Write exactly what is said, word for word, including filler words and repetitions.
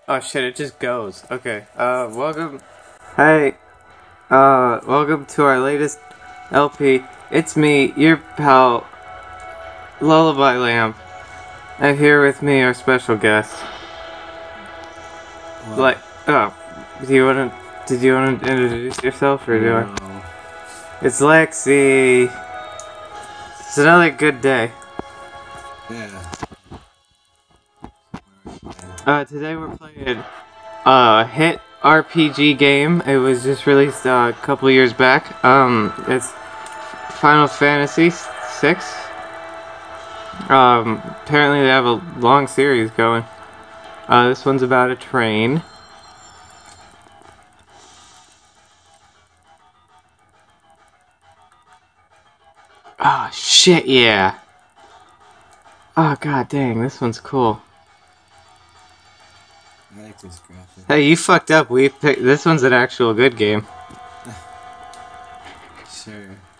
Oh shit, it just goes. Okay, uh, welcome. Hey, uh, welcome to our latest L P. It's me, your pal, Lullaby Lamp. And here with me, our special guest. What? Like, oh, do you wanna, did you wanna introduce yourself, or do No. I? It's Lexi. It's another good day. Yeah. Uh, today we're playing a hit R P G game. It was just released uh, a couple years back. Um, it's Final Fantasy six. Um, apparently they have a long series going. Uh, this one's about a train. Oh shit, yeah. Oh god dang, this one's cool. I like this graphic. Hey, you fucked up. We picked this one's an actual good game. Sure.